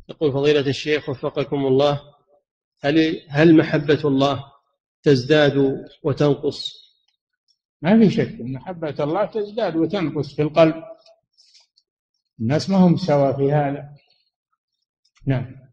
يقول فضيلة الشيخ وفقكم الله، هل محبة الله تزداد وتنقص؟ ما في شك أن محبة الله تزداد وتنقص في القلب، الناس ما هم سوا في هذا. نعم.